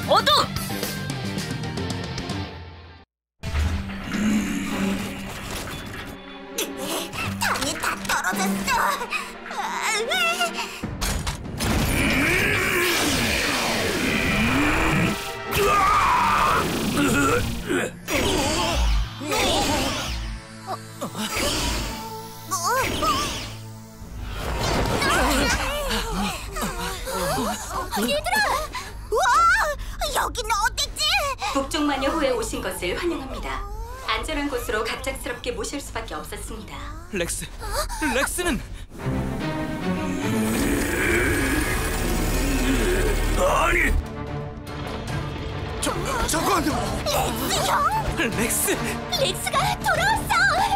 어둠! 당이 다 떨어졌어. 얘들아! 와! 여기는 어디지? 북쪽 마녀호에 오신 것을 환영합니다. 안전한 곳으로 갑작스럽게 모실 수밖에 없었습니다. 렉스는? 아니! 저건! 렉스 형! 렉스가 돌아왔어!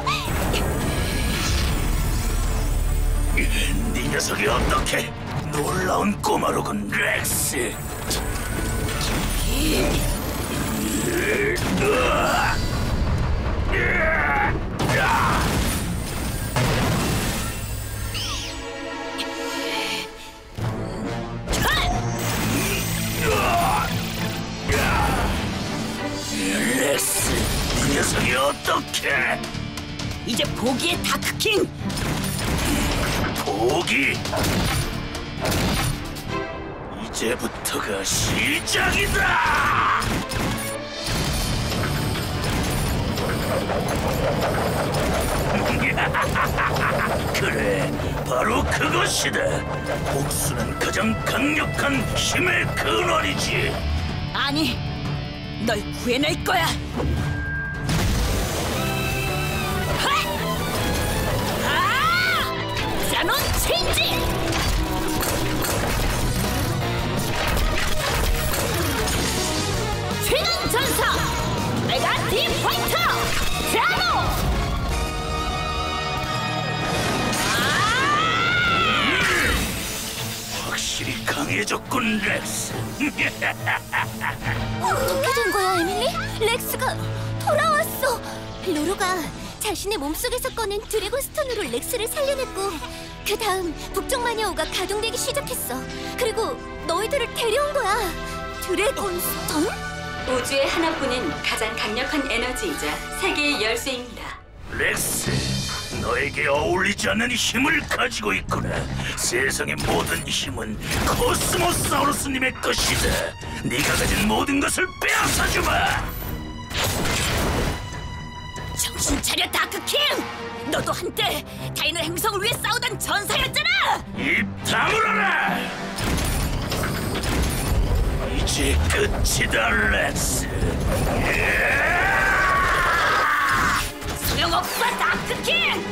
네 녀석이 어떻게 놀라운 꼬마로군, 렉스! 렉스, 네 녀석이 어떻게? 이제 포기의 다크킹! 포기? 이제부터가 시작이다! 그래, 바로 그것이다. 복수는 가장 강력한 힘의 근원이지. 아니, 널 구해낼 거야! 자논 체인지! 최강 전사! 메가 디파이터! 자노! 확실히 강해졌군, 렉스. 어떻게 된 거야, 에밀리? 렉스가 돌아왔어! 로로가 자신의 몸속에서 꺼낸 드래곤 스톤으로 렉스를 살려냈고 그 다음 북쪽 마녀호가 가동되기 시작했어. 그리고 너희들을 데려온 거야. 드래곤 스톤? 우주의 하나뿐인 가장 강력한 에너지이자 세계의 열쇠입니다. 렉스, 너에게 어울리지 않는 힘을 가지고 있구나. 세상의 모든 힘은 코스모사우루스님의 것이다. 네가 가진 모든 것을 빼앗아주마. 정신 차려, 다크킹! 너도 한때 다이너 행성을 위해 싸우던 전사였잖아! 입 다물어라! 이제 끝이다, 렉스. 소용없어, 다크킹!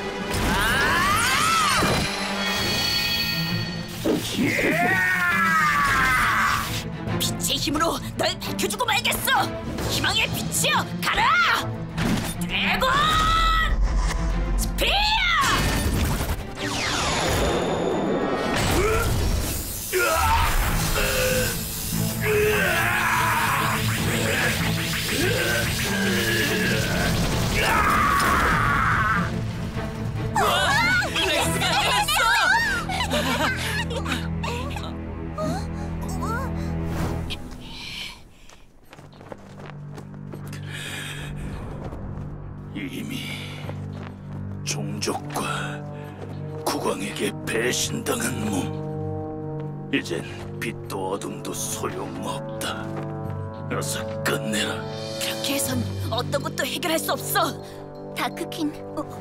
빛의 힘으로 널 밝혀주고 말겠어! 희망의 빛이여, 가라! 드래곤! 스피어! 이미 종족과 국왕에게 배신당한 몸. 이젠 빛도 어둠도 소용없다. 어서 끝내라. 그렇게 해선 어떤 것도 해결할 수 없어. 다크킨,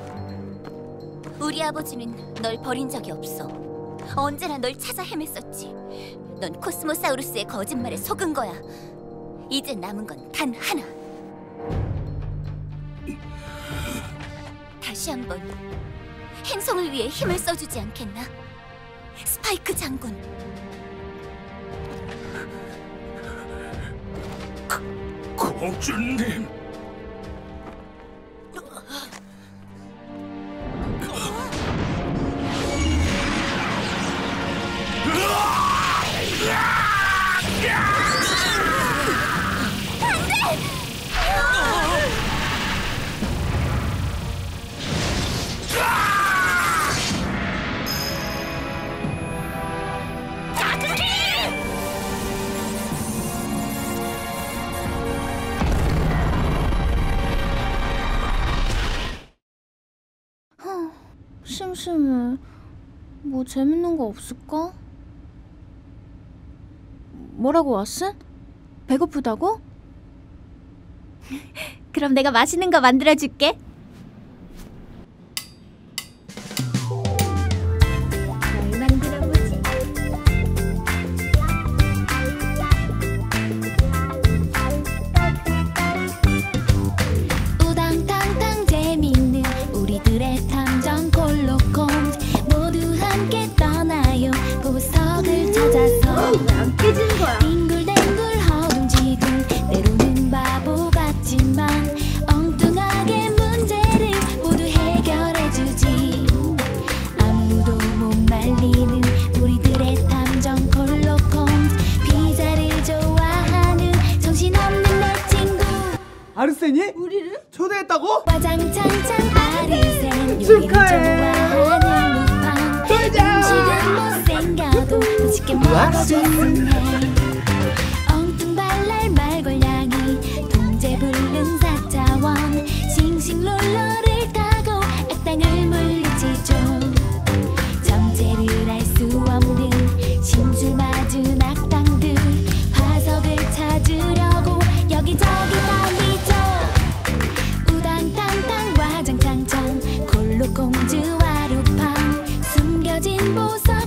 우리 아버지는 널 버린 적이 없어. 언제나 널 찾아 헤맸었지. 넌 코스모사우루스의 거짓말에 속은 거야. 이제 남은 건 단 하나. 다시 한번 행성을 위해 힘을 써주지 않겠나? 스파이크 장군. 공주님. 심심해. 뭐 재밌는 거 없을까? 뭐라고 왓슨? 배고프다고? 그럼 내가 맛있는 거 만들어줄게. 뭘 만들어보지? 우당탕탕 재밌는 우리들의 탐정 콜록홈 모두 함께 떠나요 보석을 찾아서. 안 깨지는 거야? 빙글빙글 허둥지둥 때로는 바보 같지만 엉뚱하게 문제를 모두 해결해주지. 아무도 못 말리는 우리들의 탐정 콜록홈 피자를 좋아하는 정신없는 내 친구. 아르센이? 우리를? 초대했다고? 와장창창 아르센 요리를 좋아하는 루팡 음식은 못생겨도 맛있게 먹어줬음 해. 엉뚱발랄 말골량이 동제 불능 사자원 싱싱롤러를 타고 악당을 물리치죠. 정체를 알 수 없는 신줄 맞은 악당들 화석을 찾으려고 여기저기 달리죠. 우당탕탕 와장창창 콜록공주와 루팡 숨겨진 보석